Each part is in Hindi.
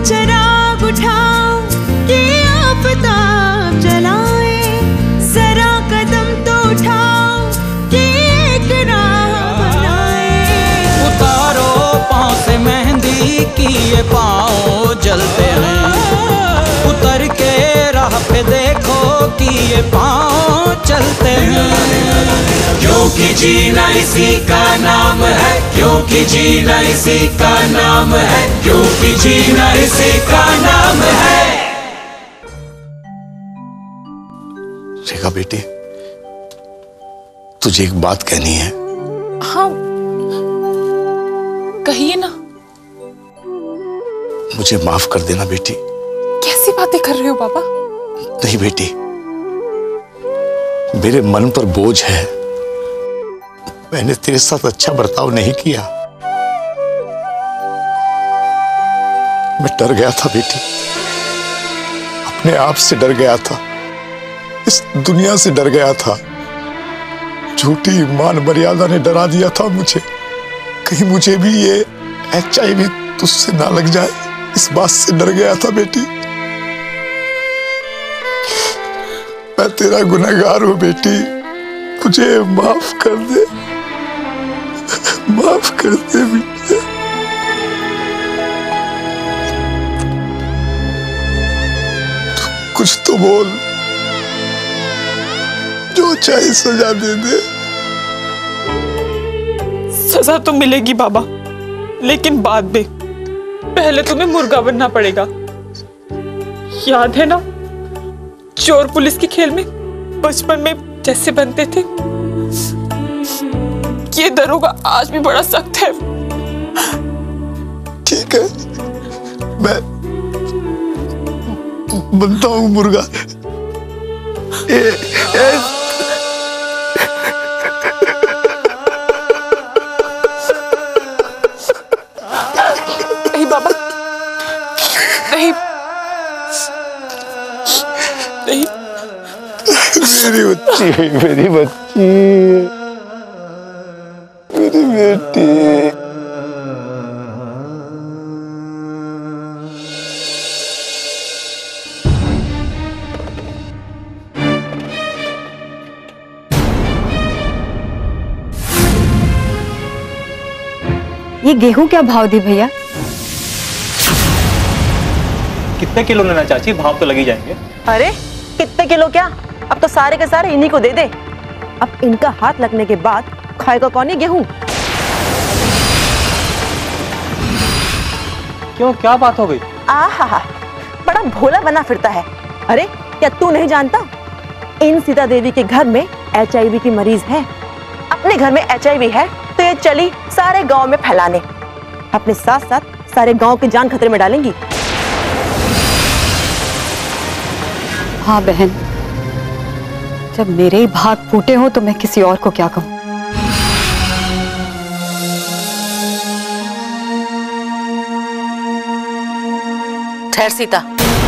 चिराग उठाओ कि आफताब जलाए, जरा कदम तो उठाओ कि एक राह बनाए। उतारो पाँव से मेहंदी की ये पाँव जलते हैं, उतर के राह पे देखो कि ये पाँव चलते हैं। क्योंकि जीना इसी का नाम है, क्योंकि जीना इसी का नाम है, क्योंकि जीना इसी का नाम है। रेखा बेटी, तुझे एक बात कहनी है। हाँ कहिए ना। मुझे माफ कर देना बेटी। कैसी बातें कर रहे हो बाबा? नहीं बेटी, मेरे मन पर बोझ है, मैंने तेरे साथ अच्छा बर्ताव नहीं किया। मैं डर गया था बेटी, अपने आप से डर गया था, इस दुनिया से डर गया था। झूठी मान मर्यादा ने डरा दिया था मुझे, कहीं मुझे भी ये HIV तुझसे ना लग जाए, इस बात से डर गया था बेटी। मैं तेरा गुनहगार हूं बेटी, मुझे माफ कर दे, माफ कर दे बेटी। कुछ तो बोल, जो चाहे सजा दे दे। सजा तो मिलेगी बाबा, लेकिन बाद में। पहले तुम्हें मुर्गा बनना पड़ेगा। याद है ना चोर पुलिस के खेल में बचपन में जैसे बनते थे? ये दरोगा आज भी बड़ा सख्त है। ठीक है, मैं बनता हूं मुर्गा। नहीं बाबा, नहीं नहीं। मेरी बच्ची, मेरी बच्ची, मेरी बेटी। ये गेहूं क्या भाव दी भैया? कितने किलो लेना चाची? भाव तो लग ही जाएंगे। अरे कितने किलो क्या, अब तो सारे के सारे इन्हीं को दे दे। अब इनका हाथ लगने के बाद खाएगा कौन ये गेहूं? क्यों, क्या बात हो गई? आहा, बड़ा भोला बना फिरता है। अरे क्या तू नहीं जानता, इन सीता देवी के घर में HIV की मरीज है। अपने घर में HIV है तो ये चली सारे गांव में फैलाने, अपने साथ साथ सारे गांव की जान खतरे में डालेंगी। हाँ बहन, जब मेरे ही भाग फूटे हो तो मैं किसी और को क्या कहूं। ठहर सीता,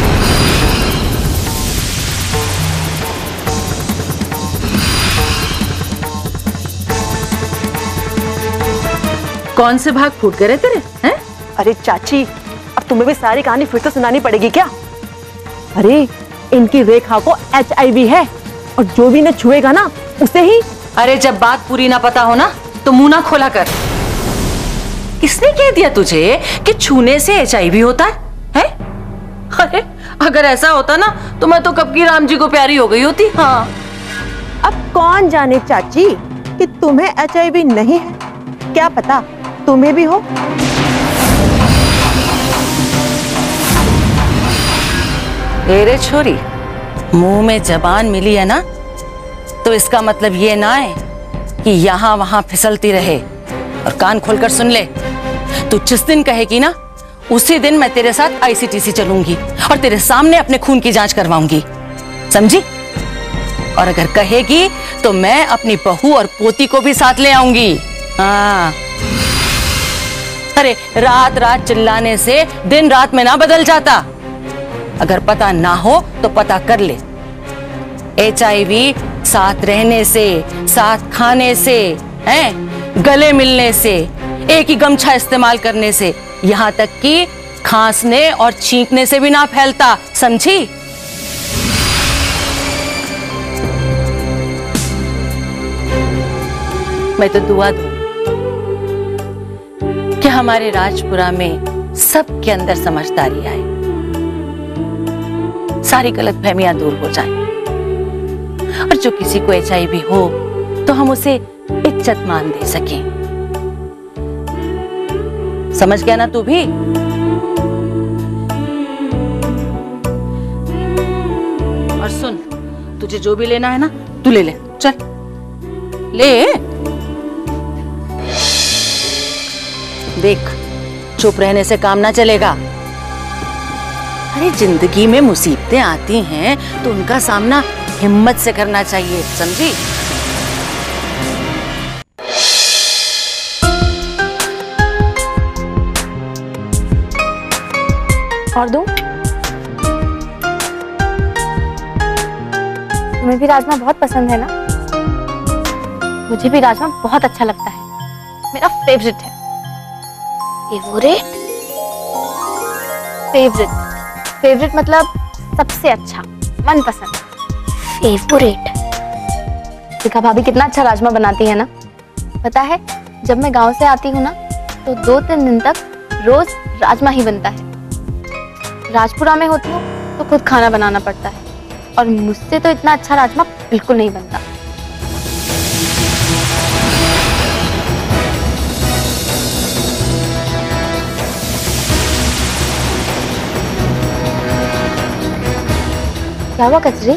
कौन से भाग फूट गए तेरे हैं? अरे चाची, अब तुम्हें भी सारी कहानी फिर से सुनानी पड़ेगी क्या? अरे इनकी रेखा को HIV है और जो भी इन्हें छुएगा ना उसे ही। अरे जब बात पूरी ना पता हो ना तो मुंह ना खोला कर। किसने कह दिया तुझे कि छूने से HIV होता है? अरे अगर ऐसा होता ना तो मैं तो कब की राम जी को प्यारी हो गई होती। हाँ, अब कौन जाने चाची कि तुम्हें HIV नहीं है, क्या पता तुम्हें भी हो। तेरे छोरी, मुंह में जबान मिली है ना तो इसका मतलब ये ना है कि यहाँ वहां फिसलती रहे। और कान खोलकर सुन ले, तू जिस दिन कहेगी ना उसी दिन मैं तेरे साथ ICTC चलूंगी और तेरे सामने अपने खून की जांच करवाऊंगी, समझी? और अगर कहेगी तो मैं अपनी बहू और पोती को भी साथ ले आऊंगी। हाँ, अरे रात रात चिल्लाने से दिन रात में ना बदल जाता। अगर पता ना हो तो पता कर ले। HIV साथ रहने से, साथ खाने से, गले मिलने से, एक ही गमछा इस्तेमाल करने से, यहाँ तक कि खांसने और छींकने से भी ना फैलता, समझी? मैं तो दुआ दूं कि हमारे राजपुरा में सबके अंदर समझदारी आए, सारी गलतफहमियां दूर हो जाएं, और जो किसी को HIV हो तो हम उसे इज्जत मान दे सकें। समझ गया ना तू भी? और सुन, तुझे जो भी लेना है ना तू ले ले, चल ले। देख, चुप रहने से काम ना चलेगा। अरे जिंदगी में मुसीबतें आती हैं तो उनका सामना हिम्मत से करना चाहिए, समझी? और दूं? तुम्हें भी राजमा बहुत पसंद है ना? मुझे भी राजमा बहुत अच्छा लगता है, मेरा फेवरेट है। फेवरेट? फेवरेट, फेवरेट मतलब सबसे अच्छा, मनपसंद। फेवरेट। देखा भाभी कितना अच्छा राजमा बनाती है ना। पता है, जब मैं गांव से आती हूँ ना तो 2-3 दिन तक रोज राजमा ही बनता है। राजपुरा में होती हूँ तो खुद खाना बनाना पड़ता है, और मुझसे तो इतना अच्छा राजमा बिल्कुल नहीं बनता। क्या हुआ कजरी?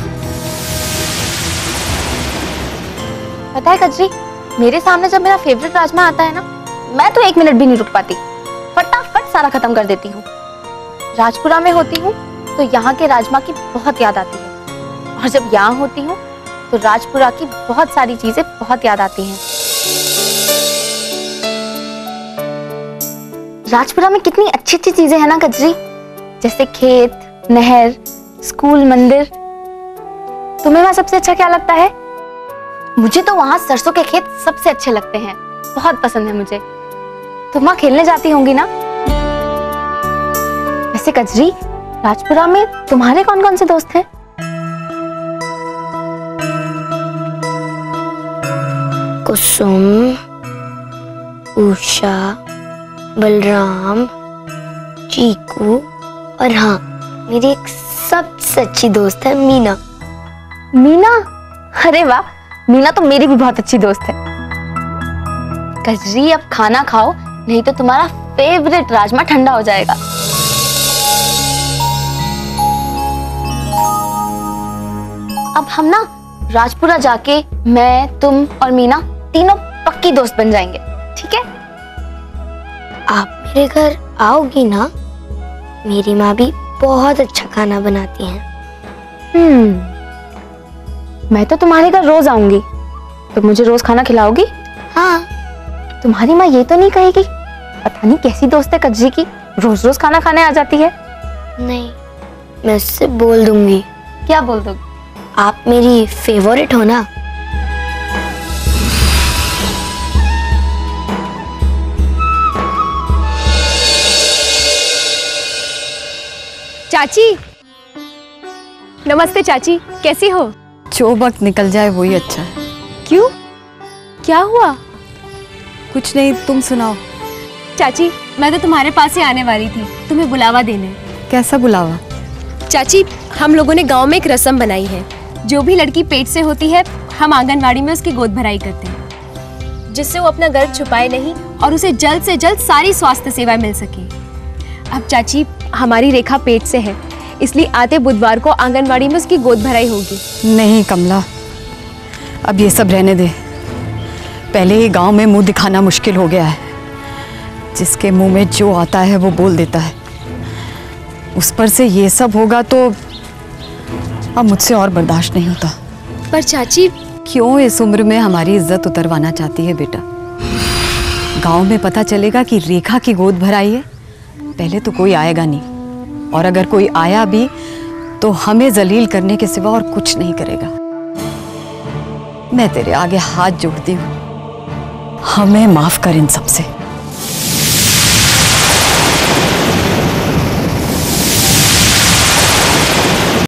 पता है कजरी, मेरे सामने जब मेरा फेवरेट राजमा आता है ना, मैं तो 1 मिनट भी नहीं रुक पाती, फटाफट सारा खत्म कर देती हूँ। राजपुरा में होती हूँ तो यहाँ के राजमा की बहुत याद आती है, और जब यहाँ होती हूँ तो राजपुरा की बहुत सारी चीजें बहुत याद आती हैं। राजपुरा में कितनी अच्छी अच्छी चीजें हैं ना कजरी, जैसे खेत, नहर, स्कूल, मंदिर। तुम्हें वहां सबसे अच्छा क्या लगता है? मुझे तो वहां सरसों के खेत सबसे अच्छे लगते हैं, बहुत पसंद है मुझे। तुम वहां खेलने जाती होंगी ना? वैसे कजरी, राजपुरा में तुम्हारे कौन कौन से दोस्त हैं? कुसुम, उषा, बलराम, चीकू, और हाँ, मेरी एक सबसे अच्छी दोस्त है मीना। मीना? अरे वाह, मीना तो मेरी भी बहुत अच्छी दोस्त है। कजरी, अब खाना खाओ, नहीं तो तुम्हारा फेवरेट राजमा ठंडा हो जाएगा। अब हम ना राजपुरा जाके मैं, तुम और मीना तीनों पक्की दोस्त बन जाएंगे, ठीक है? आप मेरे घर आओगी ना? मेरी माँ भी बहुत अच्छा खाना बनाती हैं। मैं तो तुम्हारे घर रोज आऊंगी, तो मुझे रोज खाना खिलाओगी? हाँ। तुम्हारी माँ ये तो नहीं कहेगी पता नहीं कैसी दोस्त है कजरी की, रोज रोज खाना खाने आ जाती है? नहीं, मैं उससे बोल दूंगी। क्या बोल दोगी? आप मेरी फेवरेट हो ना। चाची, नमस्ते चाची, कैसी हो? जो वक्त निकल जाए वही अच्छा है। क्यों, क्या हुआ? कुछ नहीं, तुम सुनाओ। चाची, मैं तो तुम्हारे पास ही आने वाली थी, तुम्हें बुलावा देने। कैसा बुलावा? चाची, हम लोगों ने गांव में एक रस्म बनाई है। जो भी लड़की पेट से होती है, हम आंगनवाड़ी में उसकी गोद भराई करते हैं, जिससे वो अपना गर्भ छुपाए नहीं और उसे जल्द से जल्द सारी स्वास्थ्य सेवाएं मिल सके। अब चाची, हमारी रेखा पेट से है, इसलिए आते बुधवार को आंगनवाड़ी में उसकी गोद भराई होगी। नहीं कमला, अब ये सब रहने दे। पहले ही गांव में मुंह दिखाना मुश्किल हो गया है। जिसके मुंह में जो आता है वो बोल देता है। उस पर से ये सब होगा तो अब मुझसे और बर्दाश्त नहीं होता। पर चाची, क्यों इस उम्र में हमारी इज्जत उतरवाना चाहती है बेटा? गांव में पता चलेगा कि रेखा की गोद भराई है, पहले तो कोई आएगा नहीं, और अगर कोई आया भी तो हमें जलील करने के सिवा और कुछ नहीं करेगा। मैं तेरे आगे हाथ जोड़ती हूँ, हमें माफ कर इन सबसे।